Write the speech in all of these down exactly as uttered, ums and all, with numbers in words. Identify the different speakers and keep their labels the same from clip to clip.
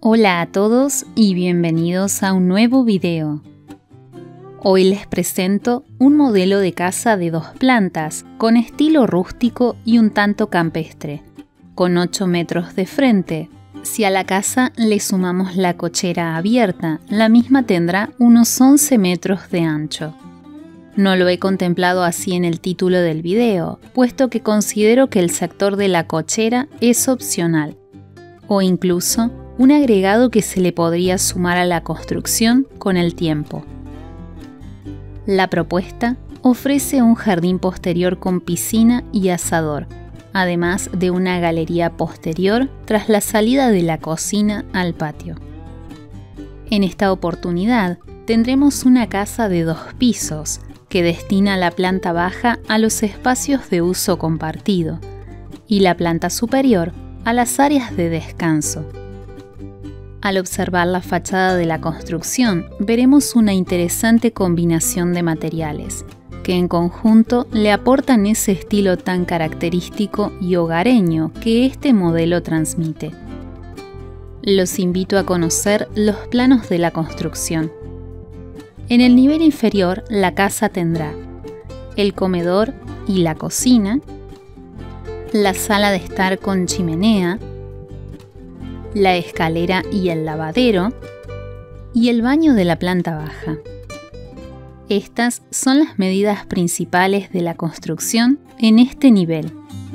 Speaker 1: Hola a todos y bienvenidos a un nuevo video. Hoy les presento un modelo de casa de dos plantas con estilo rústico y un tanto campestre, con ocho metros de frente. Si a la casa le sumamos la cochera abierta, la misma tendrá unos once metros de ancho. No lo he contemplado así en el título del video, puesto que considero que el sector de la cochera es opcional, o incluso un agregado que se le podría sumar a la construcción con el tiempo. La propuesta ofrece un jardín posterior con piscina y asador, además de una galería posterior tras la salida de la cocina al patio. En esta oportunidad tendremos una casa de dos pisos que destina la planta baja a los espacios de uso compartido y la planta superior a las áreas de descanso. Al observar la fachada de la construcción, veremos una interesante combinación de materiales, que en conjunto le aportan ese estilo tan característico y hogareño que este modelo transmite. Los invito a conocer los planos de la construcción. En el nivel inferior, la casa tendrá el comedor y la cocina, la sala de estar con chimenea, la escalera y el lavadero, y el baño de la planta baja. Estas son las medidas principales de la construcción en este nivel.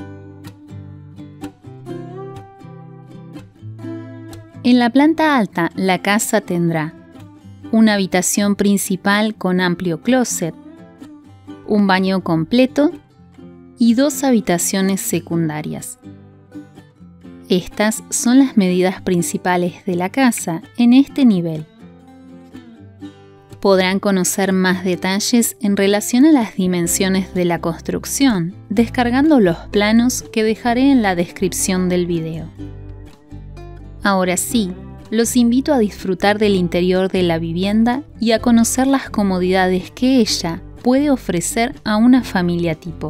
Speaker 1: En la planta alta, la casa tendrá una habitación principal con amplio closet, un baño completo y dos habitaciones secundarias. Estas son las medidas principales de la casa en este nivel. Podrán conocer más detalles en relación a las dimensiones de la construcción, descargando los planos que dejaré en la descripción del video. Ahora sí, los invito a disfrutar del interior de la vivienda y a conocer las comodidades que ella puede ofrecer a una familia tipo.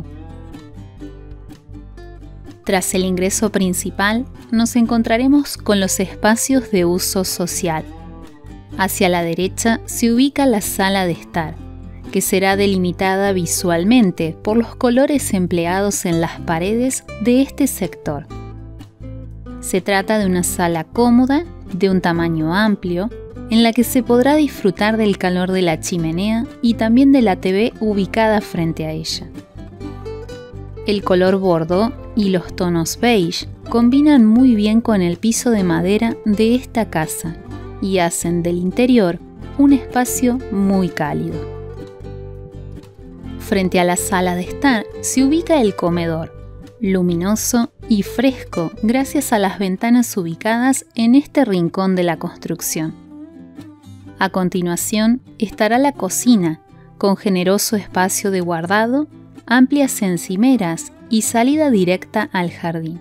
Speaker 1: Tras el ingreso principal, nos encontraremos con los espacios de uso social. Hacia la derecha se ubica la sala de estar, que será delimitada visualmente por los colores empleados en las paredes de este sector. Se trata de una sala cómoda, de un tamaño amplio, en la que se podrá disfrutar del calor de la chimenea y también de la T V ubicada frente a ella. El color bordeaux y los tonos beige combinan muy bien con el piso de madera de esta casa y hacen del interior un espacio muy cálido. Frente a la sala de estar se ubica el comedor, luminoso y fresco gracias a las ventanas ubicadas en este rincón de la construcción. A continuación estará la cocina, con generoso espacio de guardado, amplias encimeras y salida directa al jardín.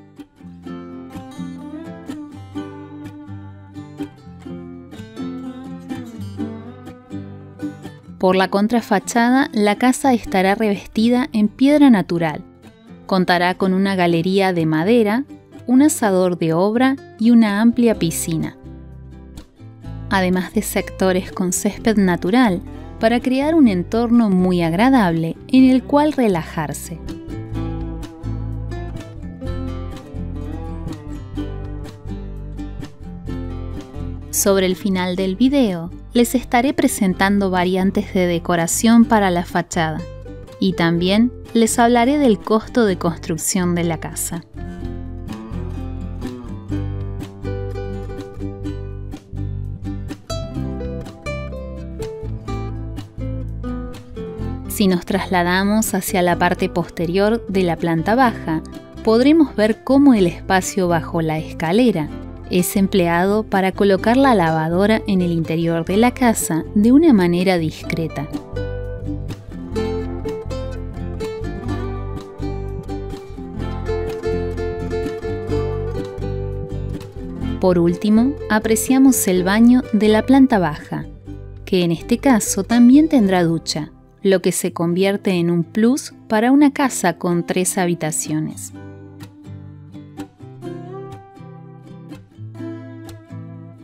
Speaker 1: Por la contrafachada, la casa estará revestida en piedra natural. Contará con una galería de madera, un asador de obra y una amplia piscina, además de sectores con césped natural para crear un entorno muy agradable en el cual relajarse. Sobre el final del video, les estaré presentando variantes de decoración para la fachada y también les hablaré del costo de construcción de la casa. Si nos trasladamos hacia la parte posterior de la planta baja, podremos ver cómo el espacio bajo la escalera es empleado para colocar la lavadora en el interior de la casa de una manera discreta. Por último, apreciamos el baño de la planta baja, que en este caso también tendrá ducha, lo que se convierte en un plus para una casa con tres habitaciones.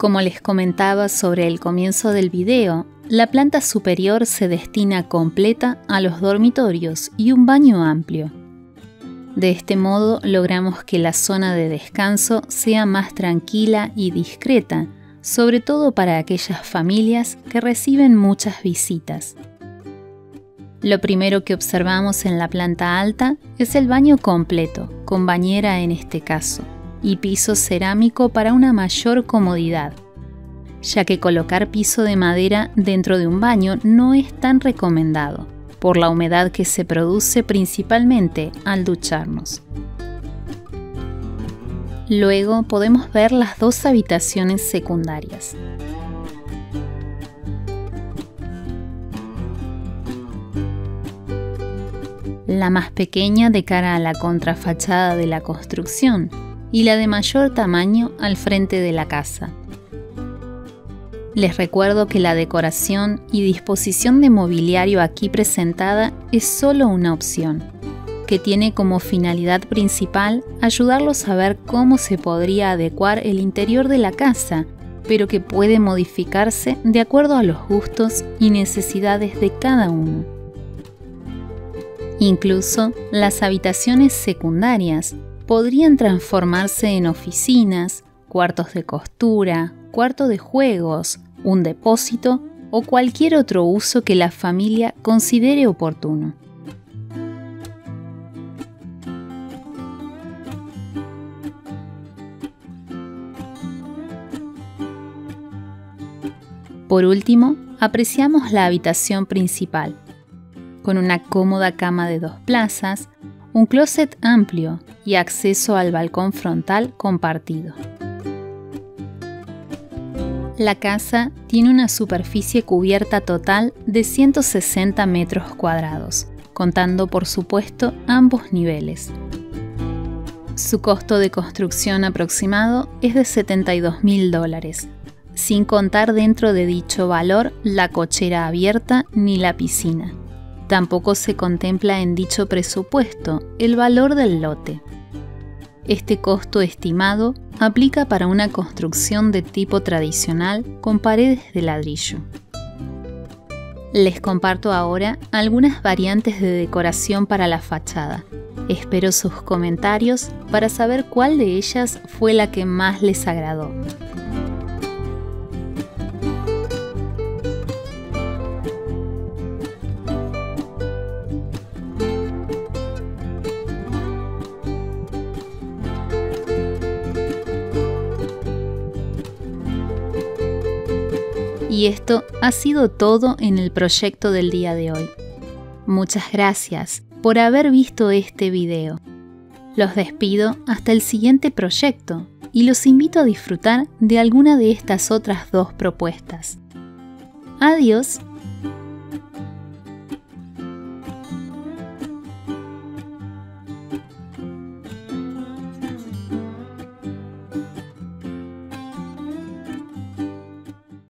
Speaker 1: Como les comentaba sobre el comienzo del video, la planta superior se destina completa a los dormitorios y un baño amplio. De este modo logramos que la zona de descanso sea más tranquila y discreta, sobre todo para aquellas familias que reciben muchas visitas. Lo primero que observamos en la planta alta es el baño completo, con bañera en este caso, y piso cerámico para una mayor comodidad, ya que colocar piso de madera dentro de un baño no es tan recomendado, por la humedad que se produce principalmente al ducharnos. Luego podemos ver las dos habitaciones secundarias. La más pequeña de cara a la contrafachada de la construcción y la de mayor tamaño al frente de la casa. Les recuerdo que la decoración y disposición de mobiliario aquí presentada es solo una opción, que tiene como finalidad principal ayudarlos a ver cómo se podría adecuar el interior de la casa, pero que puede modificarse de acuerdo a los gustos y necesidades de cada uno. Incluso las habitaciones secundarias podrían transformarse en oficinas, cuartos de costura, cuarto de juegos, un depósito o cualquier otro uso que la familia considere oportuno. Por último, apreciamos la habitación principal, con una cómoda cama de dos plazas, un closet amplio y acceso al balcón frontal compartido. La casa tiene una superficie cubierta total de ciento sesenta metros cuadrados, contando por supuesto ambos niveles. Su costo de construcción aproximado es de setenta y dos mil dólares, sin contar dentro de dicho valor la cochera abierta ni la piscina. Tampoco se contempla en dicho presupuesto el valor del lote. Este costo estimado aplica para una construcción de tipo tradicional con paredes de ladrillo. Les comparto ahora algunas variantes de decoración para la fachada. Espero sus comentarios para saber cuál de ellas fue la que más les agradó. Y esto ha sido todo en el proyecto del día de hoy. Muchas gracias por haber visto este video. Los despido hasta el siguiente proyecto y los invito a disfrutar de alguna de estas otras dos propuestas. Adiós.